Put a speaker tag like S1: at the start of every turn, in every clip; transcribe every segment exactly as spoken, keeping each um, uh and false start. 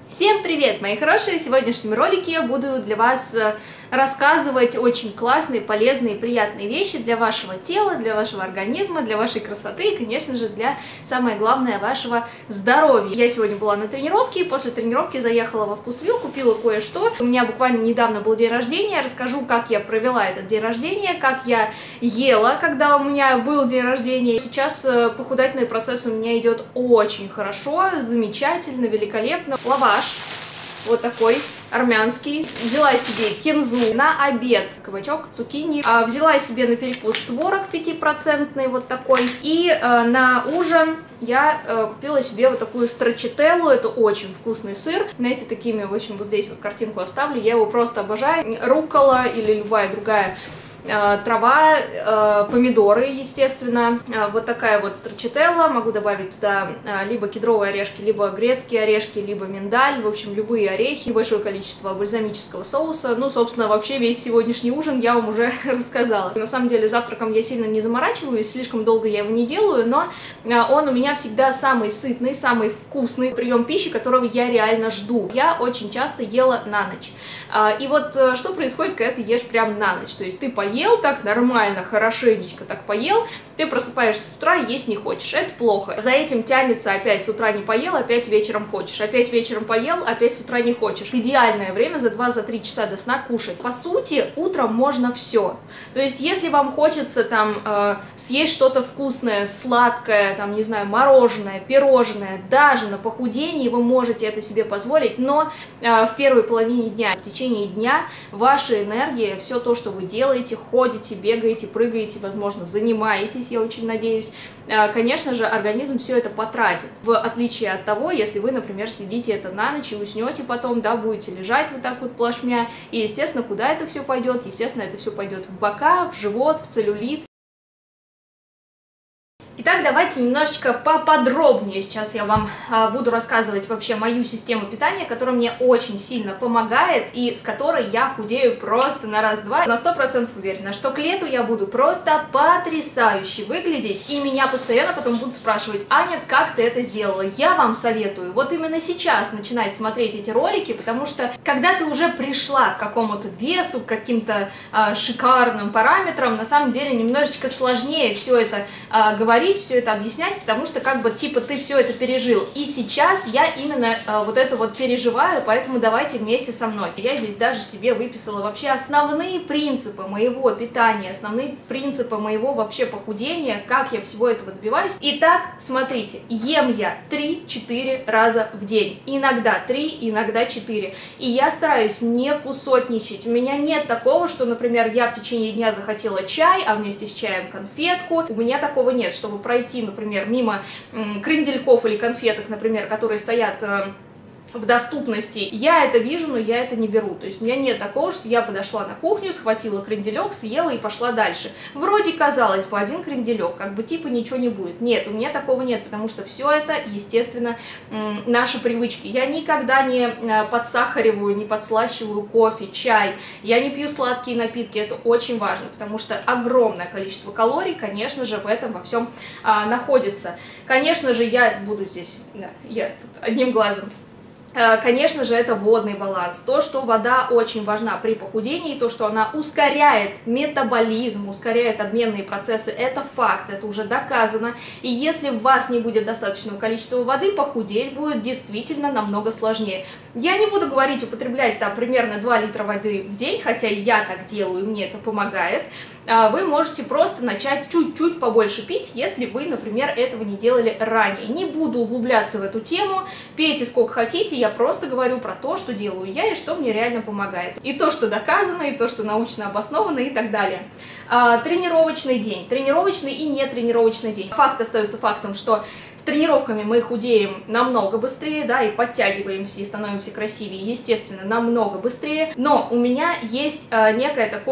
S1: Всем привет, мои хорошие! В сегодняшнем ролике я буду для вас рассказывать очень классные, полезные, приятные вещи для вашего тела, для вашего организма, для вашей красоты и, конечно же, для, самое главное, вашего здоровья. Я сегодня была на тренировке, и после тренировки заехала во Вкусвилл, купила кое-что. У меня буквально недавно был день рождения, расскажу, как я провела этот день рождения, как я ела, когда у меня был день рождения. Сейчас похудательный процесс у меня идет очень хорошо, замечательно, великолепно. Лаваш. Вот такой армянский. Взяла себе кинзу на обед, кабачок, цукини. А, взяла себе на перекус творог пятипроцентный, вот такой. И а, на ужин я а, купила себе вот такую страчителлу. Это очень вкусный сыр. Знаете, такими, в общем, вот здесь вот картинку оставлю. Я его просто обожаю. Руккола или любая другая трава, помидоры, естественно, вот такая вот страчителла, могу добавить туда либо кедровые орешки, либо грецкие орешки, либо миндаль, в общем, любые орехи, большое количество бальзамического соуса, ну, собственно, вообще весь сегодняшний ужин я вам уже рассказала. На самом деле, завтраком я сильно не заморачиваюсь, слишком долго я его не делаю, но он у меня всегда самый сытный, самый вкусный прием пищи, которого я реально жду. Я очень часто ела на ночь. И вот что происходит, когда ты ешь прям на ночь, то есть ты поешь Ел так нормально, хорошенечко так поел, ты просыпаешься с утра и есть не хочешь. Это плохо. За этим тянется опять с утра не поел, опять вечером хочешь. Опять вечером поел, опять с утра не хочешь. Идеальное время за два-три часа до сна кушать. По сути, утром можно все. То есть, если вам хочется там э, съесть что-то вкусное, сладкое, там, не знаю, мороженое, пирожное, даже на похудении вы можете это себе позволить, но э, в первой половине дня, в течение дня, ваша энергия, все то, что вы делаете, ходите, бегаете, прыгаете, возможно, занимаетесь, я очень надеюсь, конечно же, организм все это потратит. В отличие от того, если вы, например, съедите это на ночь и уснете потом, да, будете лежать вот так вот плашмя, и, естественно, куда это все пойдет? Естественно, это все пойдет в бока, в живот, в целлюлит. Итак, давайте немножечко поподробнее сейчас я вам а, буду рассказывать вообще мою систему питания, которая мне очень сильно помогает и с которой я худею просто на раз-два. На сто процентов уверена, что к лету я буду просто потрясающе выглядеть, и меня постоянно потом будут спрашивать: Аня, как ты это сделала? Я вам советую вот именно сейчас начинать смотреть эти ролики, потому что когда ты уже пришла к какому-то весу, к каким-то а, шикарным параметрам, на самом деле немножечко сложнее все это а, говорить, все это объяснять, потому что как бы типа ты все это пережил. И сейчас я именно э, вот это вот переживаю, поэтому давайте вместе со мной. Я здесь даже себе выписала вообще основные принципы моего питания, основные принципы моего вообще похудения, как я всего этого добиваюсь. Итак, смотрите, ем я три-четыре раза в день, иногда три, иногда четыре. И я стараюсь не кусотничать. У меня нет такого, что, например, я в течение дня захотела чай, а вместе с чаем конфетку. У меня такого нет, чтобы пройти, например, мимо крендельков или конфеток, например, которые стоят в доступности, я это вижу, но я это не беру. То есть у меня нет такого, что я подошла на кухню, схватила кренделек, съела и пошла дальше. Вроде, казалось бы, один кренделек, как бы типа ничего не будет. Нет, у меня такого нет, потому что все это, естественно, наши привычки. Я никогда не подсахариваю, не подслащиваю кофе, чай, я не пью сладкие напитки, это очень важно, потому что огромное количество калорий, конечно же, в этом во всем а, находится. Конечно же, я буду здесь, да, я тут одним глазом. Конечно же, это водный баланс. То, что вода очень важна при похудении, то, что она ускоряет метаболизм, ускоряет обменные процессы, это факт, это уже доказано. И если у вас не будет достаточного количества воды, похудеть будет действительно намного сложнее. Я не буду говорить употреблять там примерно два литра воды в день, хотя я так делаю, и мне это помогает. Вы можете просто начать чуть-чуть побольше пить, если вы, например, этого не делали ранее. Не буду углубляться в эту тему, пейте сколько хотите, я просто говорю про то, что делаю я и что мне реально помогает. И то, что доказано, и то, что научно обосновано и так далее. А, тренировочный день. Тренировочный и нетренировочный день. Факт остается фактом, что с тренировками мы худеем намного быстрее, да, и подтягиваемся, и становимся красивее, естественно, намного быстрее. Но у меня есть а, некое такое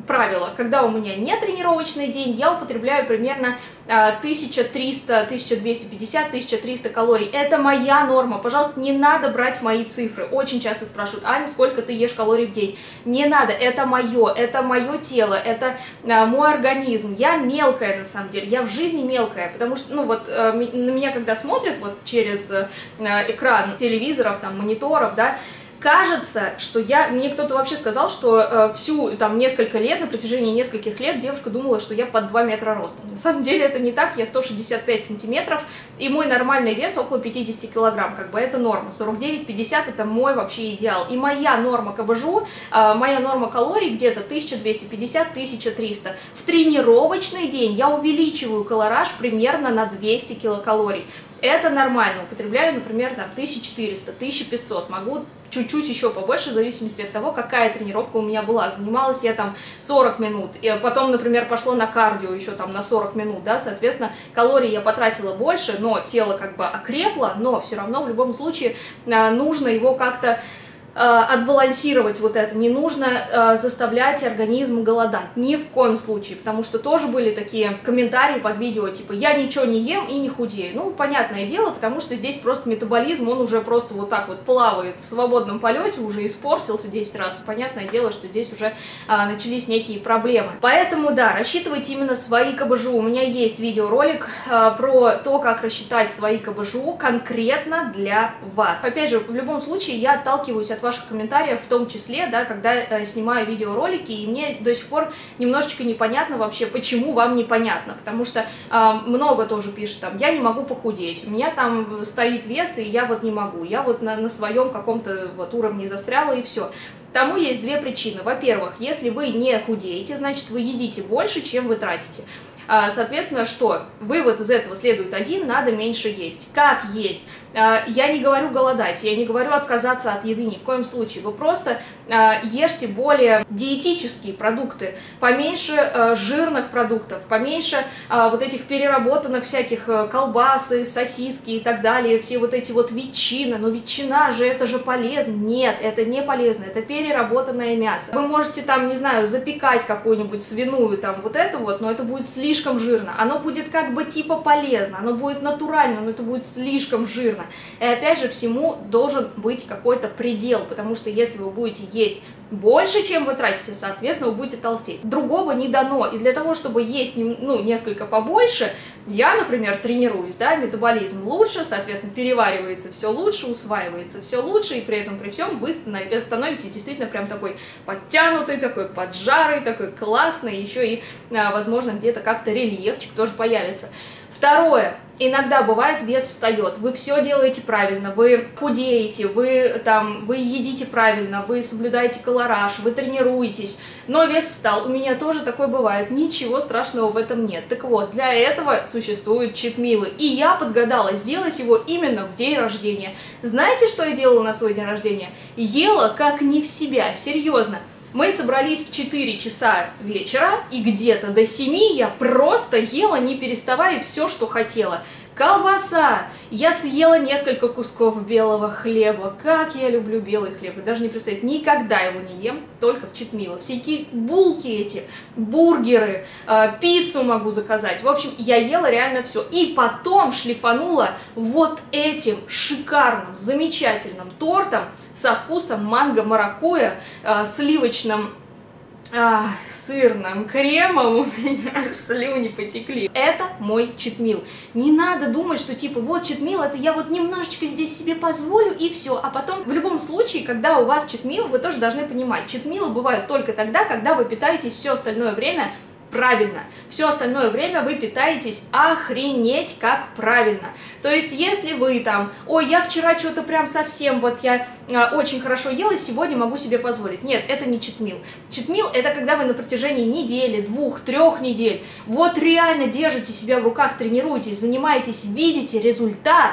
S1: правило, когда у меня не тренировочный день, я употребляю примерно тысяча триста, тысяча двести пятьдесят, тысяча триста калорий. Это моя норма. Пожалуйста, не надо брать мои цифры. Очень часто спрашивают: Аня, сколько ты ешь калорий в день? Не надо, это мое, это мое тело, это а, мой организм. Я мелкая, на самом деле, я в жизни мелкая, потому что, ну вот, а, на меня когда смотрят вот через а, экран телевизоров, там, мониторов, да, кажется, что я... Мне кто-то вообще сказал, что э, всю, там, несколько лет, на протяжении нескольких лет девушка думала, что я под два метра ростом. На самом деле это не так, я сто шестьдесят пять сантиметров, и мой нормальный вес около пятьдесят килограмм, как бы это норма. сорок девять пятьдесят это мой вообще идеал. И моя норма КБЖУ, э, моя норма калорий где-то тысяча двести пятьдесят — тысяча триста. В тренировочный день я увеличиваю калораж примерно на двести килокалорий. Это нормально. Употребляю, например, там тысяча четыреста — тысяча пятьсот. Могу чуть-чуть еще побольше, в зависимости от того, какая тренировка у меня была. Занималась я там сорок минут, и потом, например, пошло на кардио еще там на сорок минут, да, соответственно, калорий я потратила больше, но тело как бы окрепло, но все равно в любом случае нужно его как-то отбалансировать вот это, не нужно э, заставлять организм голодать, ни в коем случае, потому что тоже были такие комментарии под видео, типа, я ничего не ем и не худею. Ну, понятное дело, потому что здесь просто метаболизм, он уже просто вот так вот плавает в свободном полете, уже испортился десять раз, понятное дело, что здесь уже э, начались некие проблемы. Поэтому, да, рассчитывайте именно свои КБЖУ. У меня есть видеоролик э, про то, как рассчитать свои КБЖУ конкретно для вас. Опять же, в любом случае, я отталкиваюсь от ваших комментариев, в том числе, да, когда э, снимаю видеоролики, и мне до сих пор немножечко непонятно вообще, почему вам непонятно, потому что э, много тоже пишет там, я не могу похудеть, у меня там стоит вес, и я вот не могу, я вот на, на своем каком-то вот уровне застряла, и все. Тому есть две причины. Во-первых, если вы не худеете, значит, вы едите больше, чем вы тратите. Соответственно, что? Вывод из этого следует один: надо меньше есть. Как есть? Я не говорю голодать, я не говорю отказаться от еды ни в коем случае. Вы просто ешьте более диетические продукты, поменьше жирных продуктов, поменьше вот этих переработанных всяких колбасы, сосиски и так далее, все вот эти вот ветчины. Но ветчина же, это же полезно. Нет, это не полезно, это переработанное мясо. Вы можете там, не знаю, запекать какую-нибудь свиную, там вот эту вот, но это будет слишком жирно. Оно будет как бы типа полезно, оно будет натурально, но это будет слишком жирно. И опять же, всему должен быть какой-то предел, потому что если вы будете есть больше, чем вы тратите, соответственно, вы будете толстеть. Другого не дано. И для того, чтобы есть, ну, несколько побольше, я, например, тренируюсь, да, метаболизм лучше, соответственно, переваривается все лучше, усваивается все лучше, и при этом, при всем, вы становитесь действительно прям такой подтянутый, такой поджарый, такой классный, еще и, возможно, где-то как-то рельефчик тоже появится. Второе. Иногда бывает, вес встает, вы все делаете правильно, вы худеете, вы, там, вы едите правильно, вы соблюдаете колораж, вы тренируетесь, но вес встал. У меня тоже такое бывает, ничего страшного в этом нет. Так вот, для этого существуют читмилы, и я подгадала сделать его именно в день рождения. Знаете, что я делала на свой день рождения? Ела как не в себя, серьезно. Мы собрались в четыре часа вечера, и где-то до семи я просто ела, не переставая, все, что хотела. Колбаса! Я съела несколько кусков белого хлеба. Как я люблю белый хлеб, вы даже не представляете. Никогда его не ем, только в читмилах. Всякие булки эти, бургеры, э, пиццу могу заказать. В общем, я ела реально все. И потом шлифанула вот этим шикарным, замечательным тортом со вкусом манго-маракуйя, э, сливочным, А, сырным кремом, у меня аж слюни потекли. Это мой читмил. Не надо думать, что типа вот читмил, это я вот немножечко здесь себе позволю и все. А потом, в любом случае, когда у вас читмил, вы тоже должны понимать, читмилы бывают только тогда, когда вы питаетесь все остальное время правильно. Все остальное время вы питаетесь охренеть как правильно. То есть, если вы там, ой, я вчера что-то прям совсем, вот я э, очень хорошо ела, сегодня могу себе позволить. Нет, это не читмил. Читмил — это когда вы на протяжении недели, двух, трех недель вот реально держите себя в руках, тренируетесь, занимаетесь, видите результат.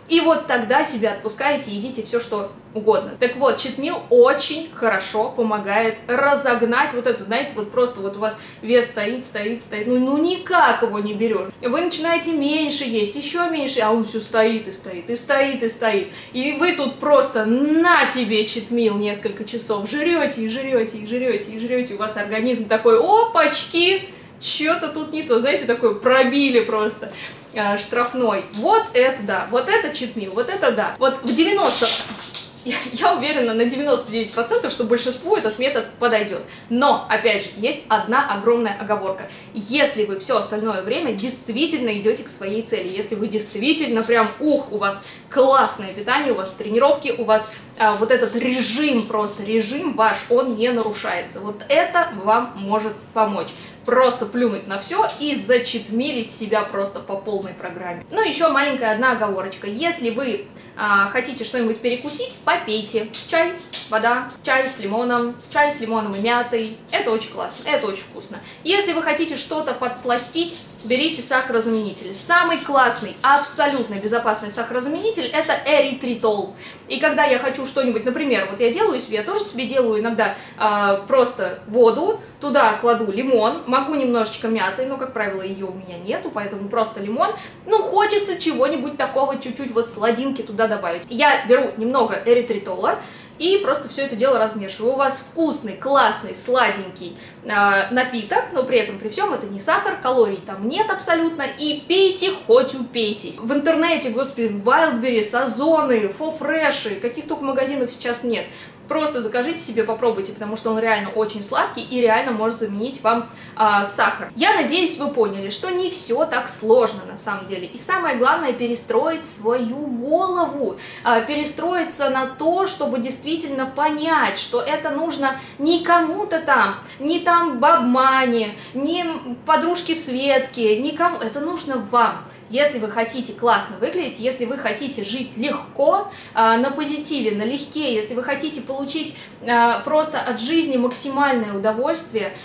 S1: И вот тогда себя отпускаете, едите все, что угодно. Так вот, читмил очень хорошо помогает разогнать вот эту, знаете, вот просто вот у вас вес стоит, стоит, стоит, ну, ну никак его не берешь. Вы начинаете меньше есть, еще меньше, а он все стоит и стоит, и стоит, и стоит. И вы тут просто на тебе читмил несколько часов, жрете и жрете, и жрете, и жрете, у вас организм такой, опачки, что-то тут не то, знаете, такое пробили просто. Штрафной. Вот это да, вот это читмил, вот это да. Вот в девяносто, я, я уверена на девяносто девять процентов, что большинству этот метод подойдет. Но, опять же, есть одна огромная оговорка. Если вы все остальное время действительно идете к своей цели, если вы действительно прям, ух, у вас классное питание, у вас тренировки, у вас а, вот этот режим, просто режим ваш, он не нарушается. Вот это вам может помочь. Просто плюнуть на все и зачитмилить себя просто по полной программе. Ну, еще маленькая одна оговорочка. Если вы а, хотите что-нибудь перекусить, попейте чай, вода, чай с лимоном, чай с лимоном и мятой. Это очень классно, это очень вкусно. Если вы хотите что-то подсластить, берите сахарозаменитель. Самый классный, абсолютно безопасный сахарозаменитель — это эритритол. И когда я хочу что-нибудь, например, вот я делаю себе, я тоже себе делаю иногда э, просто воду, туда кладу лимон, могу немножечко мяты, но, как правило, ее у меня нету, поэтому просто лимон. Ну, хочется чего-нибудь такого, чуть-чуть вот сладинки туда добавить. Я беру немного эритритола и просто все это дело размешиваю. У вас вкусный, классный, сладенький э, напиток, но при этом, при всем, это не сахар, калорий там нет абсолютно, и пейте, хоть упейтесь. В интернете, господи, Wildberries, Озоны, Фофреши, каких только магазинов сейчас нет. Просто закажите себе, попробуйте, потому что он реально очень сладкий и реально может заменить вам а, сахар. Я надеюсь, вы поняли, что не все так сложно на самом деле. И самое главное — перестроить свою голову, а, перестроиться на то, чтобы действительно понять, что это нужно не кому-то там, не там бабмане, не подружке Светке, никому. Это нужно вам. Если вы хотите классно выглядеть, если вы хотите жить легко, на позитиве, налегке, если вы хотите получить просто от жизни максимальное удовольствие,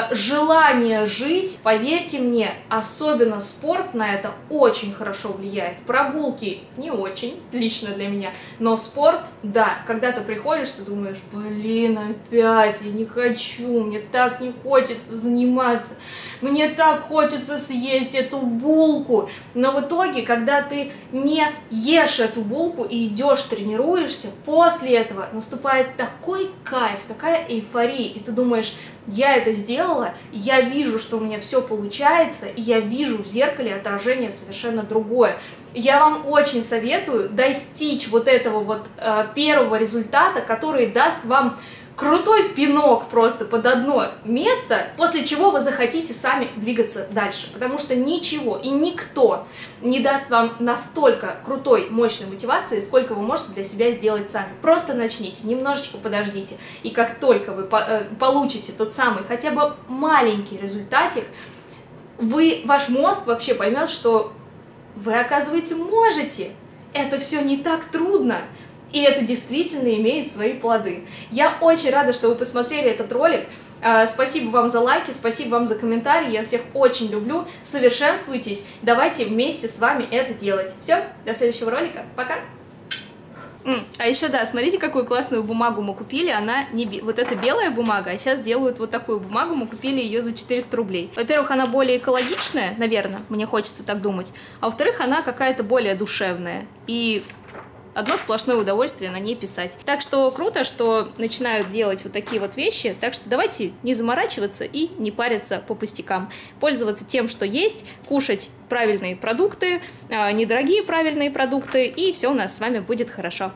S1: желание жить, поверьте мне, особенно спорт на это очень хорошо влияет. Прогулки не очень, лично для меня, но спорт, да. Когда ты приходишь, ты думаешь, блин, опять я не хочу, мне так не хочется заниматься, мне так хочется съесть эту булку. Но в итоге, когда ты не ешь эту булку и идешь, тренируешься, после этого наступает такой кайф, такая эйфория, и ты думаешь, я это сделала, я вижу, что у меня все получается, и я вижу в зеркале отражение совершенно другое. Я вам очень советую достичь вот этого вот э, первого результата, который даст вам крутой пинок просто под одно место, после чего вы захотите сами двигаться дальше, потому что ничего и никто не даст вам настолько крутой, мощной мотивации, сколько вы можете для себя сделать сами. Просто начните, немножечко подождите, и как только вы по э, получите тот самый хотя бы маленький результатик, вы, ваш мозг вообще поймет, что вы, оказывается, можете. Это все не так трудно. И это действительно имеет свои плоды. Я очень рада, что вы посмотрели этот ролик. Спасибо вам за лайки, спасибо вам за комментарии. Я всех очень люблю. Совершенствуйтесь. Давайте вместе с вами это делать. Все, до следующего ролика. Пока! А еще, да, смотрите, какую классную бумагу мы купили. Она не бе... вот эта белая бумага, а сейчас делают вот такую бумагу. Мы купили ее за четыреста рублей. Во-первых, она более экологичная, наверное, мне хочется так думать. А во-вторых, она какая-то более душевная. И одно сплошное удовольствие на ней писать. Так что круто, что начинают делать вот такие вот вещи. Так что давайте не заморачиваться и не париться по пустякам. Пользоваться тем, что есть, кушать правильные продукты, недорогие правильные продукты, и все у нас с вами будет хорошо.